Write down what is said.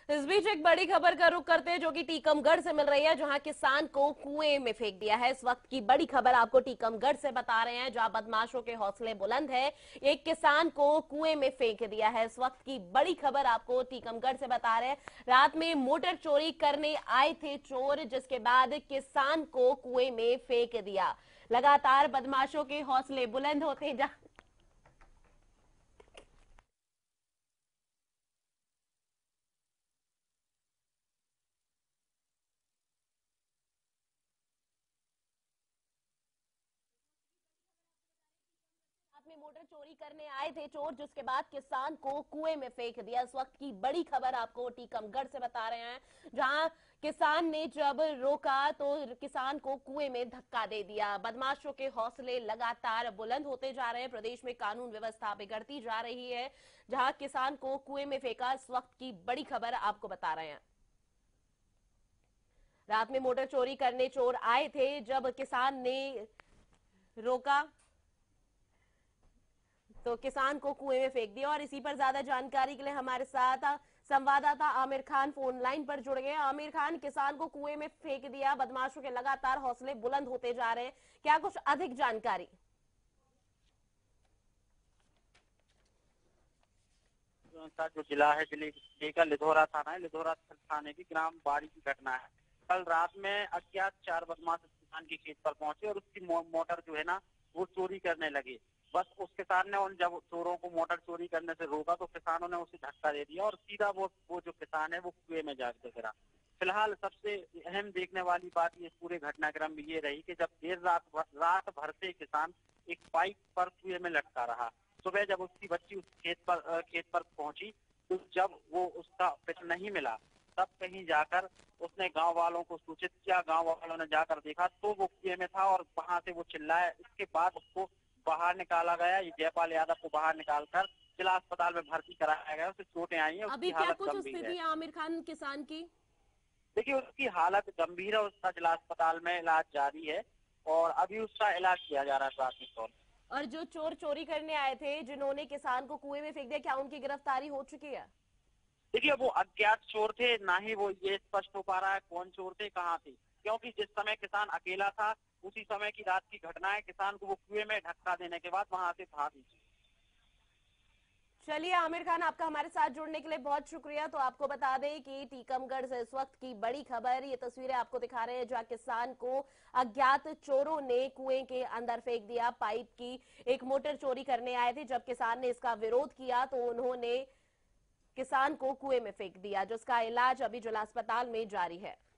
इस बीच एक बड़ी खबर का रुख करते हैं जो कि टीकमगढ़ से मिल रही है, जहां किसान को कुएं में फेंक दिया है। इस वक्त की बड़ी खबर आपको टीकमगढ़ से बता रहे हैं, जहां बदमाशों के हौसले बुलंद है। एक किसान को कुएं में फेंक दिया है। इस वक्त की बड़ी खबर आपको टीकमगढ़ से बता रहे हैं। रात में मोटर चोरी करने आए थे चोर, जिसके बाद किसान को कुएं में फेंक दिया। लगातार बदमाशों के हौसले बुलंद होते जा रात में मोटर चोरी करने आए थे चोर, जिसके बाद किसान को कुएं में फेंक दिया। इस वक्त की बड़ी खबर आपको टीकमगढ़ से बता रहे हैं, जहां किसान ने जब रोका तो किसान को कुएं में धक्का दे दिया। बदमाशों के हौसले लगातार बुलंद होते जा रहे हैं। प्रदेश में कानून व्यवस्था बिगड़ती जा रही है, जहां किसान को कुएं में फेंका। इस वक्त की बड़ी खबर आपको बता रहे हैं। रात में मोटर चोरी करने चोर आए थे, जब किसान ने रोका तो किसान को कुएं में फेंक दिया। और इसी पर ज्यादा जानकारी के लिए हमारे साथ संवाददाता आमिर खान फोन लाइन पर जुड़ गए। आमिर खान, किसान को कुएं में फेंक दिया, बदमाशों के लगातार हौसले बुलंद होते जा रहे हैं, क्या कुछ अधिक जानकारी? का जो जिला है, जिले का लिधौरा थाना है। लिधौरा थाने की ग्राम बाड़ी की घटना है। कल रात में अज्ञात चार बदमाश किसान के खेत पर पहुंचे और उसकी मोटर जो है ना, वो चोरी करने लगे। बस उस किसान ने उन जब चोरों को मोटर चोरी करने से रोका तो किसानों ने उसे धक्का दे दिया और सीधा वो जो किसान है वो कुएं में जाकर गिरा। फिलहाल सबसे अहम देखने वाली बात इस पूरे घटनाक्रम में ये रही कि जब देर रात भर से किसान एक पाइप पर कुएं में लटका रहा। सुबह जब उसकी बच्ची उस खेत पर पहुंची तो जब वो उसका पिता नहीं मिला, तब कहीं जाकर उसने गांव वालों को सूचित किया। गांव वालों ने जाकर देखा तो वो कुएं में था और वहां से वो चिल्लाया। इसके बाद उसको बाहर निकाला गया। ये जयपाल यादव को बाहर निकालकर जिला अस्पताल में भर्ती कराया गया। उसे चोटें आई हैं, अभी उसकी क्या हालत कुछ गंभीर स्थिति है। है आमिर खान किसान की? देखिए, उसकी हालत गंभीर है। उसका जिला अस्पताल में इलाज जारी है और अभी उसका इलाज किया जा रहा है प्राथमिक तौर पर। और जो चोर चोरी करने आए थे, जिन्होंने किसान को कुएं में फेंक दिया, क्या उनकी गिरफ्तारी हो चुकी है? देखिए, वो अज्ञात चोर थे। ना ही वो ये स्पष्ट हो पा रहा है कौन चोर थे, कहाँ थे, क्योंकि जिस समय किसान अकेला था उसी समय की रात की घटना है। किसान को वो कुएं में धक्का देने के बाद वहां से भागी। चलिए आमिर खान, आपका हमारे साथ जुड़ने के लिए बहुत शुक्रिया। तो आपको बता दें कि टीकमगढ़ से इस वक्त की बड़ी खबर, ये तस्वीरें आपको दिखा रहे हैं, जहां किसान को अज्ञात चोरों ने कुएं के अंदर फेंक दिया। पाइप की एक मोटर चोरी करने आए थे, जब किसान ने इसका विरोध किया तो उन्होंने किसान को कुएं में फेंक दिया, जिसका इलाज अभी जिला अस्पताल में जारी है।